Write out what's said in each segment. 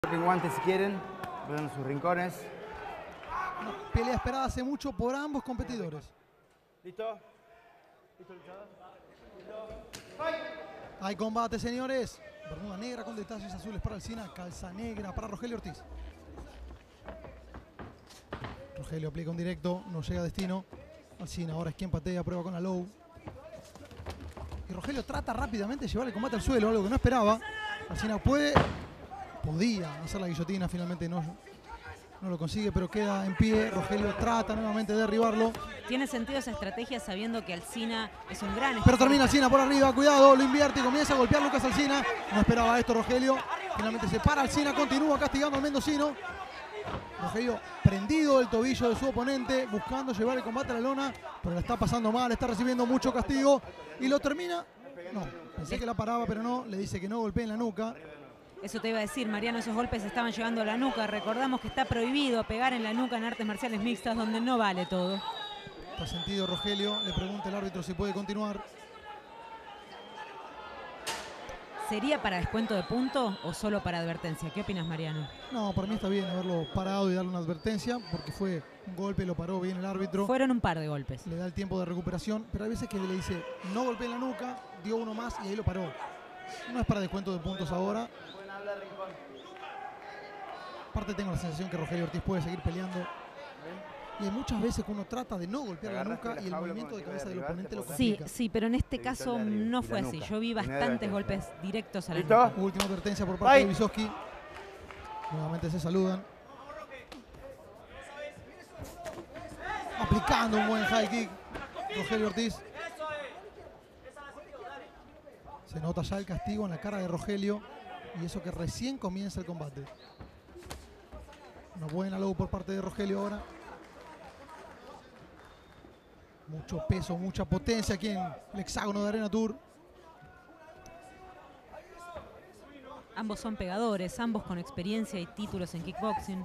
En guantes si quieren, vayan a sus rincones. Una pelea esperada hace mucho por ambos competidores. ¿Listo? ¿Listo, luchador? Hay combate, señores. Bermuda negra con detalles azules para Alcina, calza negra para Rogelio Ortiz. Rogelio aplica un directo, no llega a destino. Alcina ahora es quien patea, prueba con la low. Y Rogelio trata rápidamente de llevar el combate al suelo, algo que no esperaba. Alcina podía hacer la guillotina, finalmente no lo consigue, pero queda en pie. Rogelio trata nuevamente de derribarlo. Tiene sentido esa estrategia sabiendo que Alcina es un gran... Pero termina Alcina por arriba, cuidado, lo invierte y comienza a golpear Lucas Alcina. No esperaba esto Rogelio. Finalmente se para Alcina, continúa castigando al mendocino. Rogelio prendido del tobillo de su oponente, buscando llevar el combate a la lona, pero la está pasando mal, está recibiendo mucho castigo y lo termina. No, pensé que la paraba, pero no, le dice que no golpee en la nuca. Eso te iba a decir, Mariano, esos golpes estaban llegando a la nuca. Recordamos que está prohibido pegar en la nuca en artes marciales mixtas, donde no vale todo. Está sentido Rogelio, le pregunta el árbitro si puede continuar. ¿Sería para descuento de punto o solo para advertencia? ¿Qué opinas, Mariano? No, para mí está bien haberlo parado y darle una advertencia, porque fue un golpe, lo paró bien el árbitro. Fueron un par de golpes. Le da el tiempo de recuperación, pero hay veces que le dice, no golpeé en la nuca, dio uno más y ahí lo paró. No es para descuento de puntos ahora. Aparte tengo la sensación que Rogelio Ortiz puede seguir peleando. Y hay muchas veces que uno trata de no golpear la nuca y el movimiento de cabeza del oponente lo complica. Sí, pero en este caso no fue así. Yo vi bastantes golpes directos a la nuca. Última advertencia por parte de Wisowski. Nuevamente se saludan. Aplicando un buen high kick Rogelio Ortiz. Se nota ya el castigo en la cara de Rogelio. Y eso que recién comienza el combate. Una buena low por parte de Rogelio ahora. Mucho peso, mucha potencia aquí en el hexágono de Arena Tour. Ambos son pegadores, ambos con experiencia y títulos en kickboxing.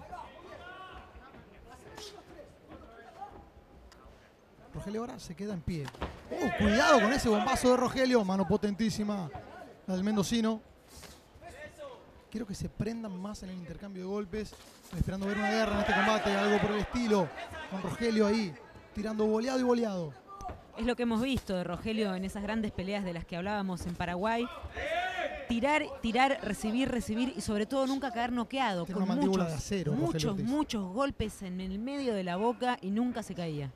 Rogelio ahora se queda en pie. Cuidado con ese bombazo de Rogelio. Mano potentísima la del mendocino. Quiero que se prendan más en el intercambio de golpes. Estoy esperando ver una guerra en este combate, algo por el estilo. Con Rogelio ahí, tirando boleado y boleado. Es lo que hemos visto de Rogelio en esas grandes peleas de las que hablábamos en Paraguay. Tirar, recibir y sobre todo nunca caer noqueado. Tiene una mandíbula de acero, muchos golpes en el medio de la boca y nunca se caía.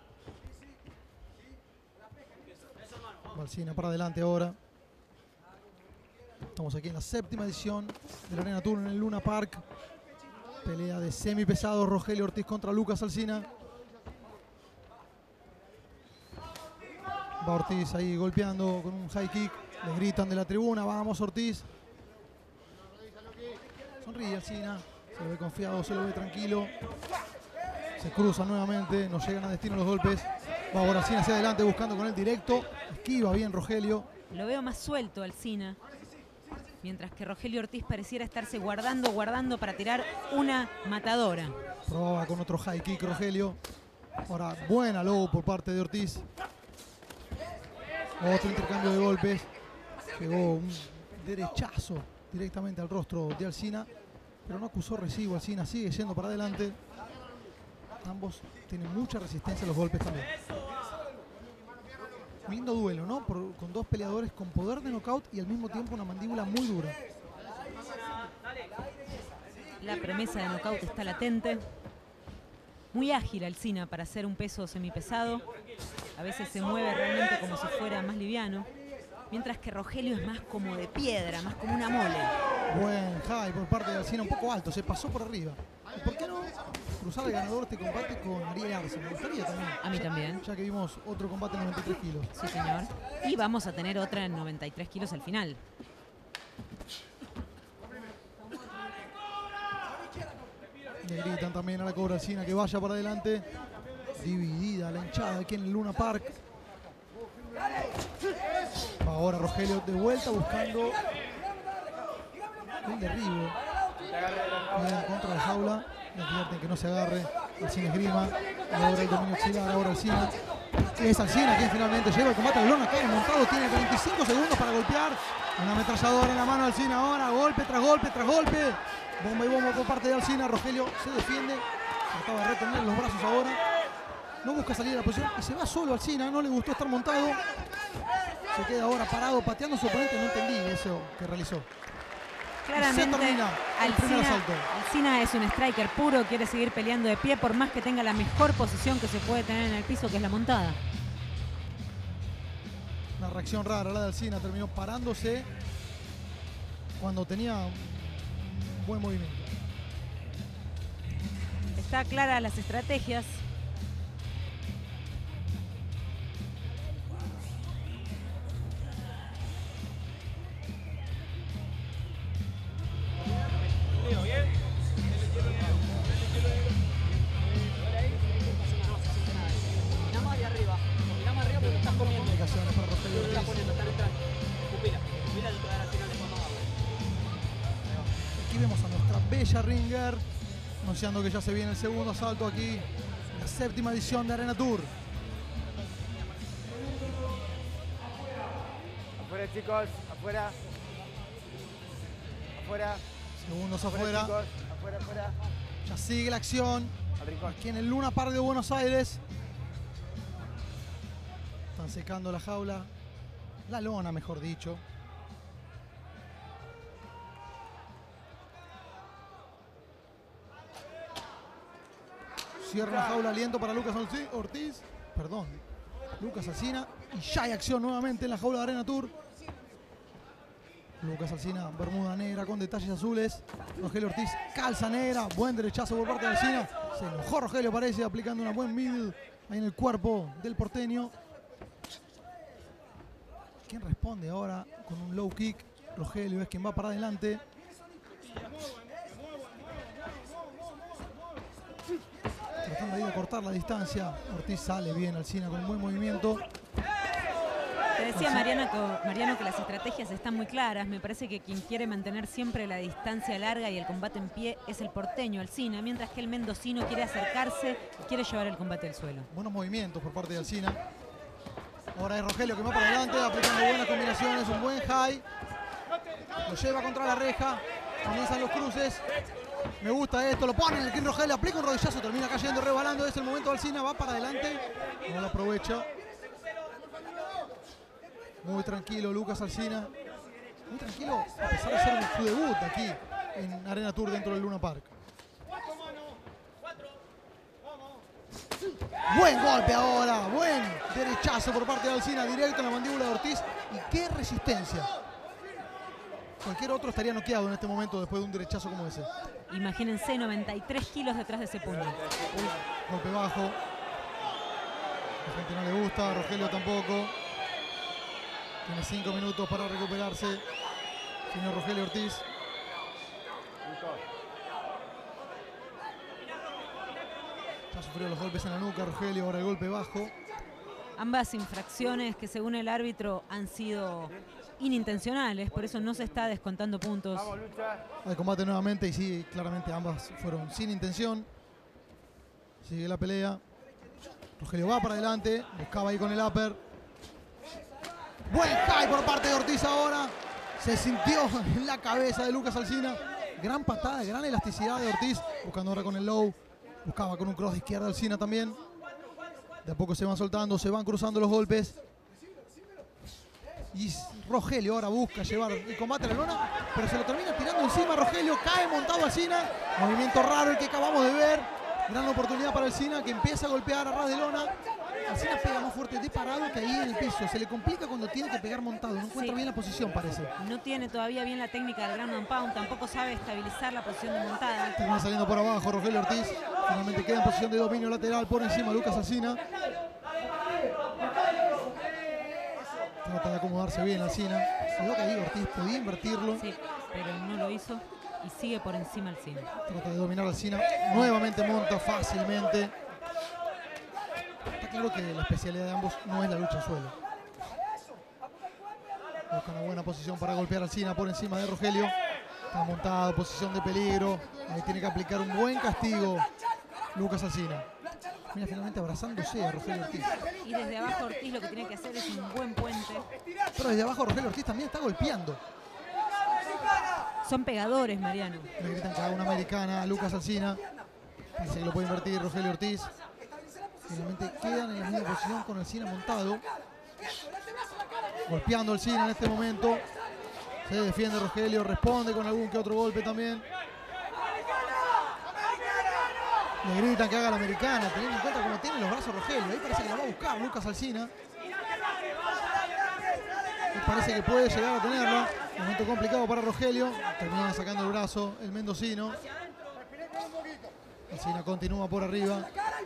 Alcina para adelante ahora. Estamos aquí en la 7ª edición de la Arena Tour en el Luna Park. Pelea de semipesado Rogelio Ortiz contra Lucas Alcina. Va Ortiz ahí golpeando con un high kick. Le gritan de la tribuna, vamos Ortiz. Sonríe Alcina, se lo ve confiado, se lo ve tranquilo. Se cruzan nuevamente, no llegan a destino los golpes. Va ahora Alcina hacia adelante buscando con el directo. Esquiva bien Rogelio. Lo veo más suelto Alcina. Mientras que Rogelio Ortiz pareciera estarse guardando para tirar una matadora. Probaba con otro high kick Rogelio. Ahora buena low por parte de Ortiz. Otro intercambio de golpes. Pegó un derechazo directamente al rostro de Alcina. Pero no acusó recibo. Alcina sigue yendo para adelante. Ambos tienen mucha resistencia a los golpes también. Un lindo duelo, ¿no? Con dos peleadores con poder de knockout y al mismo tiempo una mandíbula muy dura. La promesa de knockout está latente. Muy ágil Alcina para hacer un peso semipesado. A veces se mueve realmente como si fuera más liviano. Mientras que Rogelio es más como de piedra, más como una mole. Buen high por parte de Alcina, un poco alto, se pasó por arriba. ¿Y por qué no cruzar el ganador de este combate con Ariel Arce? Me gustaría también. A mí también. Ya que vimos otro combate en 93 kilos. Sí, señor. Y vamos a tener otra en 93 kilos al final. Le gritan también a la Cobra Alcina que vaya para adelante. Dividida la hinchada aquí en el Luna Park. Ahora Rogelio de vuelta buscando el derribo. En contra de la jaula. Le advierten que no se agarre. Alcina esgrima. Ahora el dominio auxiliar. Ahora Alcina. Es Alcina quien finalmente lleva el combate a la lona, cae montado, tiene 25 segundos para golpear. Una ametralladora en la mano de Alcina ahora, golpe tras golpe tras golpe. Bomba y bomba por parte de Alcina. Rogelio se defiende, trataba de retener los brazos ahora. No busca salir de la posición y se va solo Alcina, no le gustó estar montado. Se queda ahora parado pateando a su oponente, no entendí eso que realizó. Claramente, Se termina el primer asalto. Alcina es un striker puro, quiere seguir peleando de pie por más que tenga la mejor posición que se puede tener en el piso, que es la montada. Una reacción rara la de Alcina, terminó parándose cuando tenía un buen movimiento. Está clara las estrategias. Indicaciones para Rogelio Ortiz. Aquí vemos a nuestra bella ringer anunciando que ya se viene el segundo asalto aquí, la 7ª edición de Arena Tour. Afuera, chicos. Afuera. Afuera. Segundos Afuera, afuera. chicos. Afuera, afuera. Ya sigue la acción Al rincón. aquí en el Luna Park de Buenos Aires. Están secando la jaula, la lona mejor dicho. Cierra la jaula, aliento para Lucas Ortiz. Perdón, Lucas Alcina. Y ya hay acción nuevamente en la jaula de Arena Tour. Lucas Alcina, bermuda negra con detalles azules. Rogelio Ortiz, calza negra. Buen derechazo por parte de Alcina. Se enojó Rogelio, parece, aplicando una buen middle ahí en el cuerpo del porteño. ¿Quién responde ahora con un low kick? Rogelio es quien va para adelante. Tratando ahí de cortar la distancia. Ortiz sale bien, Alcina con un buen movimiento. Te decía Mariano que las estrategias están muy claras. Me parece que quien quiere mantener siempre la distancia larga y el combate en pie es el porteño, Alcina, mientras que el mendocino quiere acercarse y quiere llevar el combate al suelo. Buenos movimientos por parte de Alcina. Ahora es Rogelio que va para adelante, aplicando buenas combinaciones, un buen high. Lo lleva contra la reja. Comienzan los cruces. Me gusta esto, lo pone en el King Rogelio, aplica un rodillazo, termina cayendo, rebalando. Es el momento de Alcina, va para adelante. No lo aprovecha. Muy tranquilo Lucas Alcina. Muy tranquilo, a pesar de hacer su debut aquí en Arena Tour dentro del Luna Park. Buen golpe ahora, buen derechazo por parte de Alcina, directo en la mandíbula de Ortiz. Y qué resistencia. Cualquier otro estaría noqueado en este momento después de un derechazo como ese. Imagínense, 93 kilos detrás de ese puño. Golpe bajo. La gente no le gusta, a Rogelio tampoco. Tiene 5 minutos para recuperarse. Señor Rogelio Ortiz. Ya sufrió los golpes en la nuca Rogelio, ahora el golpe bajo. Ambas infracciones que según el árbitro han sido inintencionales, por eso no se está descontando puntos. Vamos, lucha. Al combate nuevamente y sí, claramente ambas fueron sin intención. Sigue la pelea. Rogelio va para adelante, buscaba ahí con el upper. Buen high por parte de Ortiz ahora. Se sintió en la cabeza de Lucas Alcina. Gran patada, gran elasticidad de Ortiz. Buscando ahora con el low. Buscaba con un cross de izquierda Alcina también. De a poco se van soltando, se van cruzando los golpes. Y Rogelio ahora busca llevar el combate a la lona, pero se lo termina tirando encima. Rogelio cae montado Alcina. Movimiento raro el que acabamos de ver. Gran oportunidad para Alcina, que empieza a golpear a ras de lona. Alcina pega más fuerte de parado que ahí en el piso. Se le complica cuando tiene que pegar montado. No encuentra bien la posición, parece. No tiene todavía bien la técnica del ground and pound. Tampoco sabe estabilizar la posición de montada. Termina saliendo por abajo Rogelio Ortiz. Finalmente queda en posición de dominio lateral por encima Lucas Alcina. Trata de acomodarse bien Alcina. Creo que ahí Ortiz podía invertirlo. Sí, pero no lo hizo y sigue por encima Alcina. Trata de dominar Alcina. Nuevamente monta fácilmente. Está claro que la especialidad de ambos no es la lucha al suelo. Busca una buena posición para golpear a Alcina por encima de Rogelio. Está montado, posición de peligro. Ahí tiene que aplicar un buen castigo Lucas Alcina. Mira, finalmente abrazándose a Rogelio Ortiz. Y desde abajo Ortiz lo que tiene que hacer es un buen puente. Pero desde abajo Rogelio Ortiz también está golpeando. Son pegadores, Mariano. Le gritan que haga una americana a Lucas Alsina. Dice que lo puede invertir Rogelio Ortiz. Finalmente quedan en la misma posición con Alsina montado. Golpeando Alsina en este momento. Se defiende Rogelio, responde con algún que otro golpe también. Le gritan que haga la americana, teniendo en cuenta cómo tiene los brazos Rogelio. Ahí parece que la va a buscar Lucas Alsina. Me parece que puede llegar a tenerla. Momento complicado para Rogelio. Termina sacando el brazo el mendocino. Alsina continúa por arriba.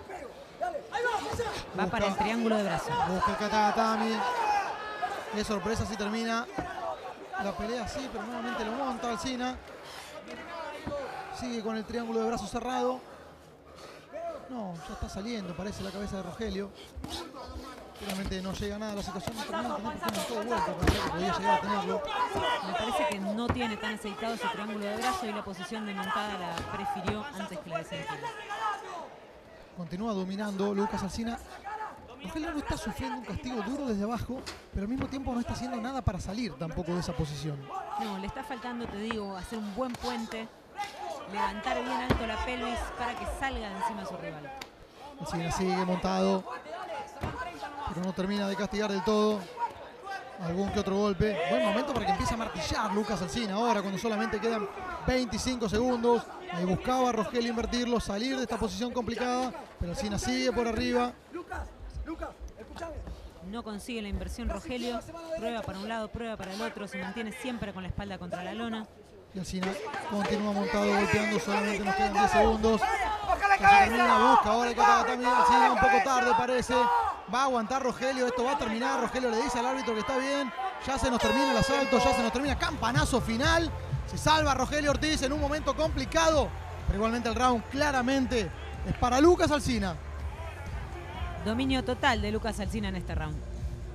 Va para el triángulo de brazos. Busca el katagatami. Qué sorpresa si termina la pelea así, pero nuevamente lo monta Alsina. Sigue con el triángulo de brazos cerrado. No, ya está saliendo, parece la cabeza de Rogelio. Seguramente no llega nada a la situación. Termina todo vuelta, parecía que podía llegar a tenerlo. Me parece que no tiene tan aceitado ese triángulo de brazo y la posición de montada la prefirió antes que la de sentada. Continúa dominando Lucas Alsina. Rogelio no está sufriendo un castigo duro desde abajo, pero al mismo tiempo no está haciendo nada para salir tampoco de esa posición. No, le está faltando, te digo, hacer un buen puente, levantar bien alto la pelvis para que salga de encima de su rival. Alsina sigue montado, pero no termina de castigar del todo. Algún que otro golpe. Buen momento para que empiece a martillar Lucas Alsina ahora, cuando solamente quedan 25 segundos. Ahí buscaba Rogelio invertirlo, salir de esta posición complicada, pero Alsina sigue por arriba. No consigue la inversión Rogelio, prueba para un lado, prueba para el otro, se mantiene siempre con la espalda contra la lona. Y Alsina continúa montado, golpeando, solamente nos quedan 10 segundos. Ya se termina, busca ahora el katagatami. Alsina un poco tarde parece. Va a aguantar Rogelio, esto va a terminar. Rogelio le dice al árbitro que está bien. Ya se nos termina el asalto, ya se nos termina. Campanazo final. Se salva Rogelio Ortiz en un momento complicado. Pero igualmente el round claramente es para Lucas Alsina. Dominio total de Lucas Alsina en este round.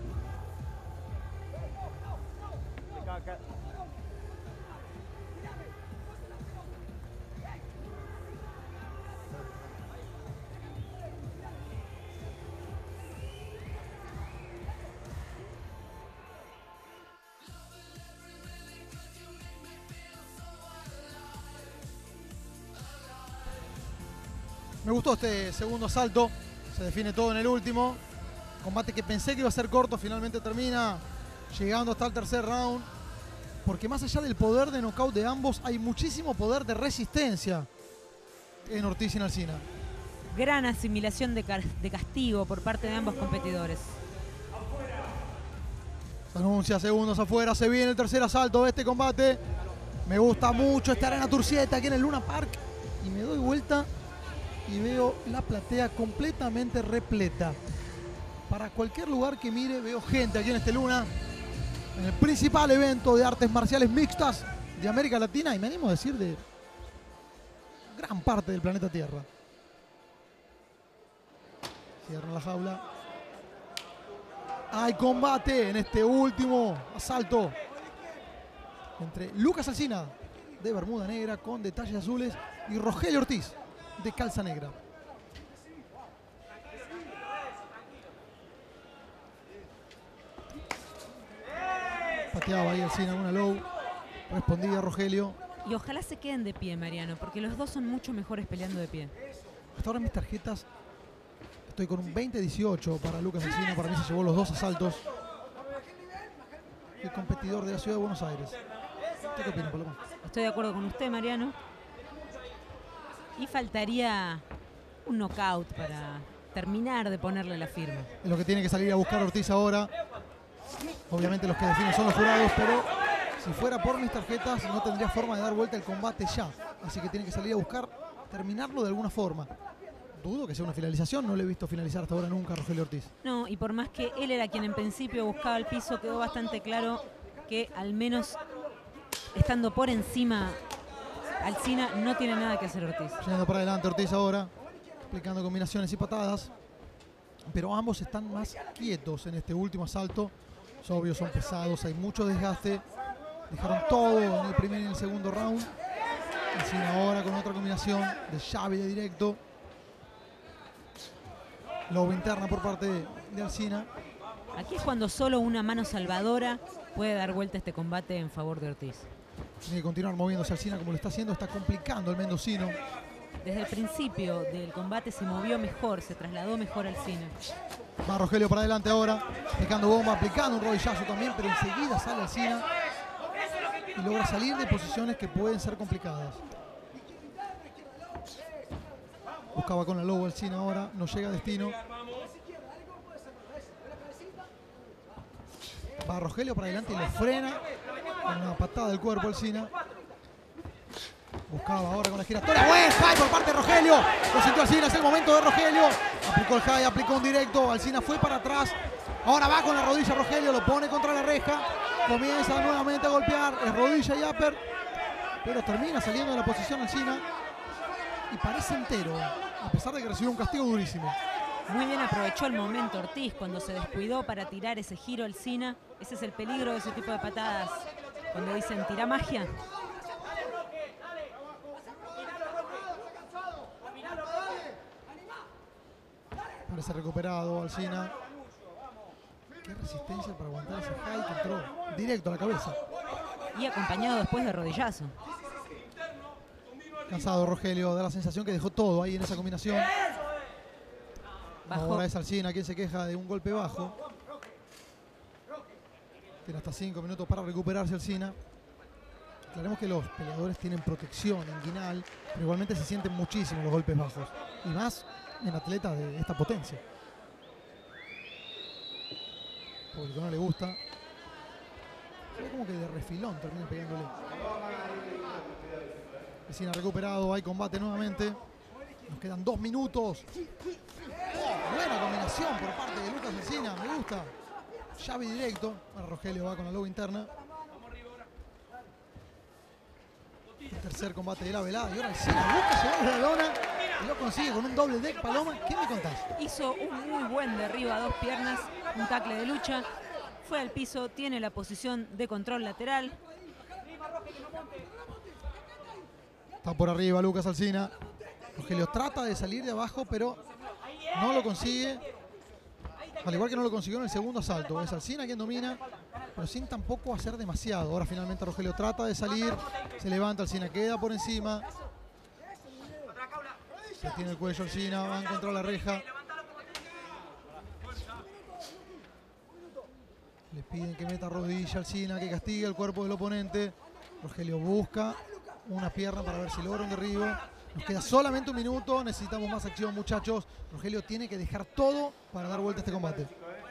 Me gustó este segundo asalto. Se define todo en el último. Combate que pensé que iba a ser corto, finalmente termina llegando hasta el tercer round. Porque más allá del poder de nocaut de ambos, hay muchísimo poder de resistencia en Ortiz y en Alsina. Gran asimilación de castigo por parte de ambos competidores. Se anuncia segundos afuera, se viene el tercer asalto de este combate. Me gusta mucho esta Arena Tour 7 aquí en el Luna Park. Y me doy vuelta y veo la platea completamente repleta. Para cualquier lugar que mire veo gente aquí en este Luna, en el principal evento de artes marciales mixtas de América Latina y me animo a decir de gran parte del planeta Tierra. Cierran la jaula. Hay combate en este último asalto entre Lucas Alsina de bermuda negra con detalles azules y Rogelio Ortiz de calza negra. Pateaba ahí Alsina una low, respondía Rogelio. Y ojalá se queden de pie, Mariano, porque los dos son mucho mejores peleando de pie. Hasta ahora en mis tarjetas estoy con un 20-18 para Lucas Alsina. Para mí se llevó los dos asaltos. El competidor de la ciudad de Buenos Aires. ¿Usted qué opina, Paloma? Estoy de acuerdo con usted, Mariano. Y faltaría un knockout para terminar de ponerle la firma. Es lo que tiene que salir a buscar Ortiz ahora. Obviamente los que definen son los jurados, pero si fuera por mis tarjetas no tendría forma de dar vuelta el combate ya. Así que tiene que salir a buscar terminarlo de alguna forma. Dudo que sea una finalización, no le he visto finalizar hasta ahora nunca a Rogelio Ortiz. No, y por más que él era quien en principio buscaba el piso, quedó bastante claro que al menos estando por encima Alsina no tiene nada que hacer Ortiz. Yendo para adelante Ortiz ahora, aplicando combinaciones y patadas. Pero ambos están más quietos en este último asalto. Es obvio, son pesados, hay mucho desgaste. Dejaron todo en el primer y en el segundo round. Alsina ahora con otra combinación de llave y de directo. Lobo interna por parte de Alcina. Aquí es cuando solo una mano salvadora puede dar vuelta este combate en favor de Ortiz. Tiene que continuar moviéndose Alcina como lo está haciendo. Está complicando el mendocino. Desde el principio del combate se movió mejor, se trasladó mejor Alcina. Va Rogelio para adelante ahora, picando bomba, aplicando un rodillazo también, pero enseguida sale Alcina y logra salir de posiciones que pueden ser complicadas. Buscaba con la Lobo Alcina ahora, no llega a destino. Va Rogelio para adelante y lo frena con una patada del cuerpo Alcina. Buscaba ahora con la giratoria. ¡Buen high por parte de Rogelio! Lo sintió Alcina, es el momento de Rogelio. Aplicó el high, aplicó un directo. Alcina fue para atrás. Ahora va con la rodilla Rogelio, lo pone contra la reja. Comienza nuevamente a golpear. Es rodilla y upper. Pero termina saliendo de la posición Alcina. Y parece entero, a pesar de que recibió un castigo durísimo. Muy bien aprovechó el momento Ortiz cuando se descuidó para tirar ese giro Alcina. Ese es el peligro de ese tipo de patadas. Cuando dicen tira magia. Parece recuperado Alcina. Qué resistencia para aguantar ese high que entró directo a la cabeza. Y acompañado después de rodillazo. Cansado Rogelio, da la sensación que dejó todo ahí en esa combinación. Bajó. Ahora es Alcina quien se queja de un golpe bajo. Tiene hasta 5 minutos para recuperarse Alcina. Aclaremos que los peleadores tienen protección inguinal, pero igualmente se sienten muchísimo los golpes bajos. Y más en atletas de esta potencia. Porque no le gusta. Se ve como que de refilón termina pegándole. Alcina recuperado, hay combate nuevamente. Nos quedan 2 minutos. Oh, buena combinación por parte de Lucas Alcina, me gusta. Llave directo. Ahora Rogelio va con la Lobo interna. El tercer combate de la velada. Y ahora Alcina busca llevar la lona y lo consigue con un doble deck. Paloma, ¿qué me contás? Hizo un muy buen derribo a 2 piernas, un tackle de lucha. Fue al piso, tiene la posición de control lateral. Está por arriba Lucas Alcina. Rogelio trata de salir de abajo, pero no lo consigue. Al igual que no lo consiguió en el segundo asalto. Es Alcina quien domina, pero sin tampoco hacer demasiado. Ahora finalmente Rogelio trata de salir. Se levanta, Alcina queda por encima. Se tiene el cuello Alcina, va a encontrar la reja. Le piden que meta rodilla Alcina, que castigue el cuerpo del oponente. Rogelio busca una pierna para ver si logra un derribo. Nos queda solamente un minuto, necesitamos más acción, muchachos. Rogelio tiene que dejar todo para dar vuelta a este combate.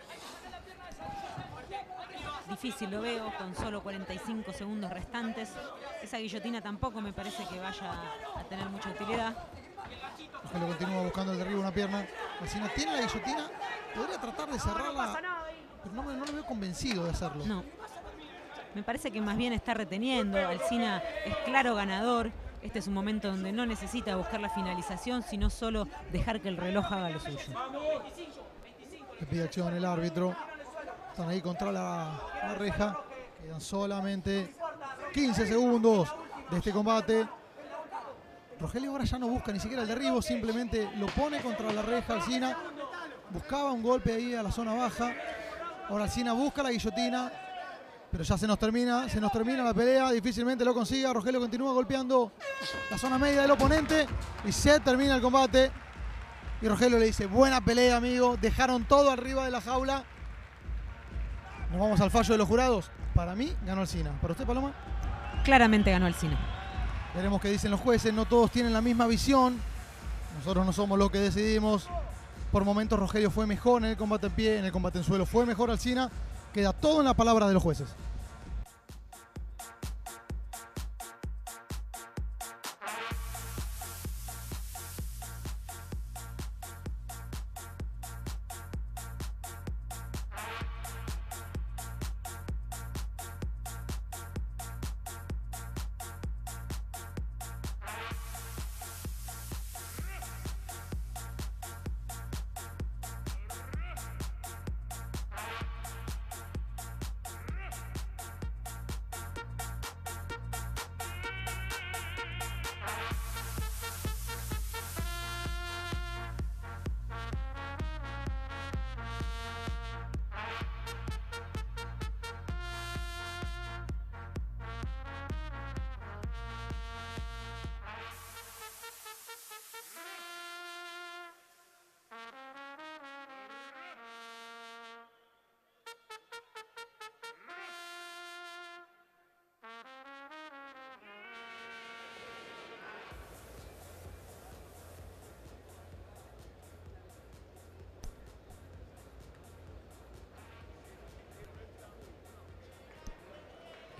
Difícil lo veo, con solo 45 segundos restantes. Esa guillotina tampoco me parece que vaya a tener mucha utilidad. Rogelio continúa buscando el derribo, una pierna. Alcina tiene la guillotina, podría tratar de cerrarla, pero no lo veo convencido de hacerlo. No, me parece que más bien está reteniendo. Alcina es claro ganador. Este es un momento donde no necesita buscar la finalización, sino solo dejar que el reloj haga lo suyo. Le pide acción el árbitro. Están ahí contra la reja. Quedan solamente 15 segundos de este combate. Rogelio ahora ya no busca ni siquiera el derribo, simplemente lo pone contra la reja Alcina. Buscaba un golpe ahí a la zona baja. Ahora Alcina busca la guillotina. Pero ya se nos termina la pelea, difícilmente lo consiga. Rogelio continúa golpeando la zona media del oponente y se termina el combate. Y Rogelio le dice, buena pelea, amigo, dejaron todo arriba de la jaula. Nos vamos al fallo de los jurados. Para mí, ganó Alcina. ¿Para usted, Paloma? Claramente ganó Alcina. Veremos qué dicen los jueces, no todos tienen la misma visión. Nosotros no somos los que decidimos. Por momentos Rogelio fue mejor en el combate en pie, en el combate en suelo fue mejor Alcina. Queda todo en la palabra de los jueces.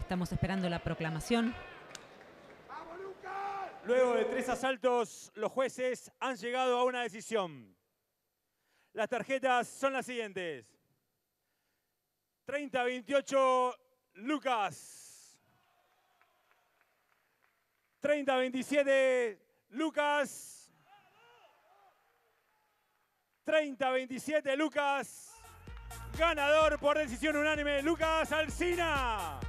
Estamos esperando la proclamación. Luego de 3 asaltos, los jueces han llegado a una decisión. Las tarjetas son las siguientes. 30-28, Lucas. 30-27, Lucas. 30-27, Lucas. Ganador por decisión unánime, Lucas Alsina.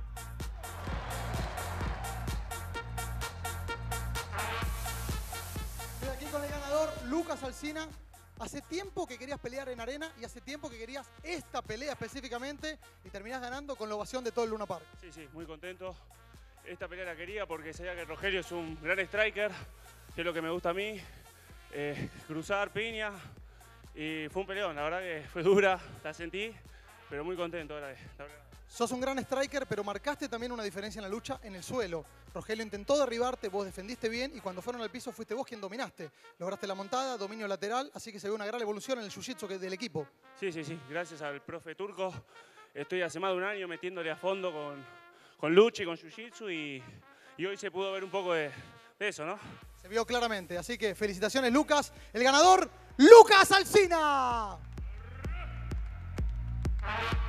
Estoy aquí con el ganador, Lucas Alsina. Hace tiempo que querías pelear en arena y hace tiempo que querías esta pelea específicamente y terminás ganando con la ovación de todo el Luna Park. Sí, muy contento. Esta pelea la quería porque sabía que Rogelio es un gran striker, que es lo que me gusta a mí. Cruzar, piña, y fue un peleón, la verdad que fue dura, la sentí, pero muy contento. La verdad. Sos un gran striker, pero marcaste también una diferencia en la lucha en el suelo. Rogelio intentó derribarte, vos defendiste bien y cuando fueron al piso fuiste vos quien dominaste. Lograste la montada, dominio lateral, así que se ve una gran evolución en el jiu-jitsu del equipo. Sí, gracias al profe Turco. Estoy hace más de un año metiéndole a fondo con lucha y con jiu-jitsu y hoy se pudo ver un poco de eso, ¿no? Se vio claramente, así que felicitaciones Lucas. El ganador, Lucas Alsina.